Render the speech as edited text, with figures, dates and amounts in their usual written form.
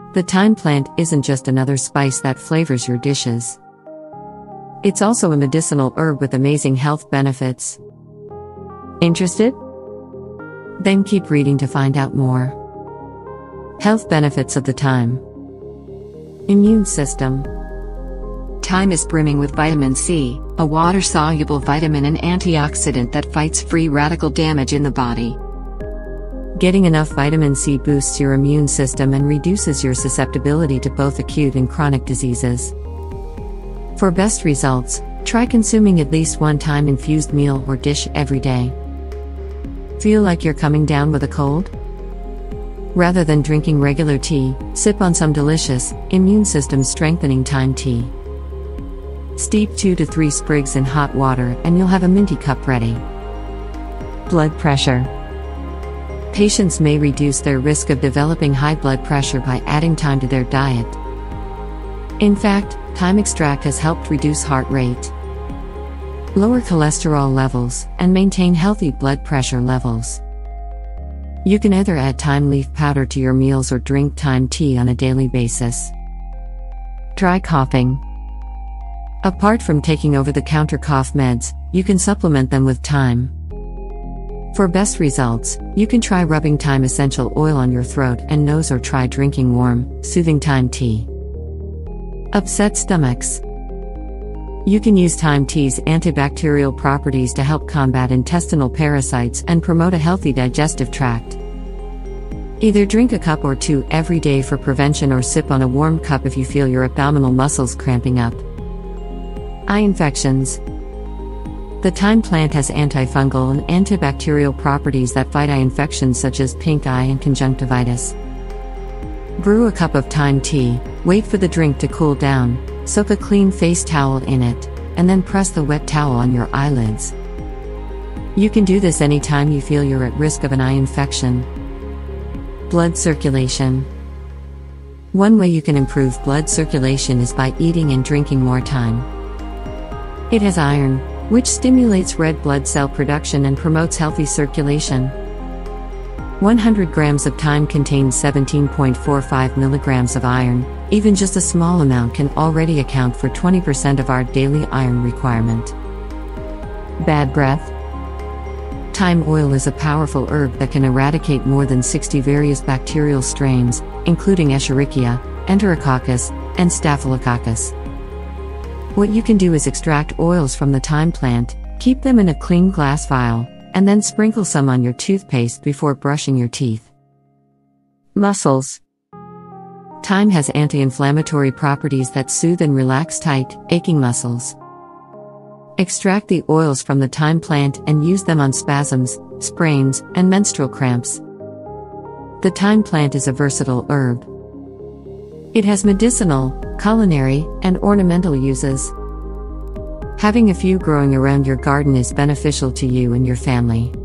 The thyme plant isn't just another spice that flavors your dishes. It's also a medicinal herb with amazing health benefits. Interested? Then keep reading to find out more. Health benefits of the thyme. Immune system. Thyme is brimming with vitamin C, a water-soluble vitamin and antioxidant that fights free radical damage in the body. Getting enough vitamin C boosts your immune system and reduces your susceptibility to both acute and chronic diseases. For best results, try consuming at least one thyme-infused meal or dish every day. Feel like you're coming down with a cold? Rather than drinking regular tea, sip on some delicious, immune system strengthening thyme tea. Steep 2 to 3 sprigs in hot water and you'll have a minty cup ready. Blood pressure. Patients may reduce their risk of developing high blood pressure by adding thyme to their diet. In fact, thyme extract has helped reduce heart rate, lower cholesterol levels, and maintain healthy blood pressure levels. You can either add thyme leaf powder to your meals or drink thyme tea on a daily basis. Dry coughing. Apart from taking over-the-counter cough meds, you can supplement them with thyme. For best results, you can try rubbing thyme essential oil on your throat and nose or try drinking warm, soothing thyme tea. Upset stomachs. You can use thyme tea's antibacterial properties to help combat intestinal parasites and promote a healthy digestive tract. Either drink a cup or 2 every day for prevention or sip on a warm cup if you feel your abdominal muscles cramping up. Eye infections. The thyme plant has antifungal and antibacterial properties that fight eye infections such as pink eye and conjunctivitis. Brew a cup of thyme tea, wait for the drink to cool down, soak a clean face towel in it, and then press the wet towel on your eyelids. You can do this anytime you feel you're at risk of an eye infection. Blood circulation. One way you can improve blood circulation is by eating and drinking more thyme. It has iron, which stimulates red blood cell production and promotes healthy circulation. 100 grams of thyme contains 17.45 milligrams of iron. Even just a small amount can already account for 20% of our daily iron requirement. Bad breath. Thyme oil is a powerful herb that can eradicate more than 60 various bacterial strains, including Escherichia, Enterococcus, and Staphylococcus. What you can do is extract oils from the thyme plant, keep them in a clean glass vial, and then sprinkle some on your toothpaste before brushing your teeth. Muscles. Thyme has anti-inflammatory properties that soothe and relax tight, aching muscles. Extract the oils from the thyme plant and use them on spasms, sprains, and menstrual cramps. The thyme plant is a versatile herb. It has medicinal, culinary, and ornamental uses. Having a few growing around your garden is beneficial to you and your family.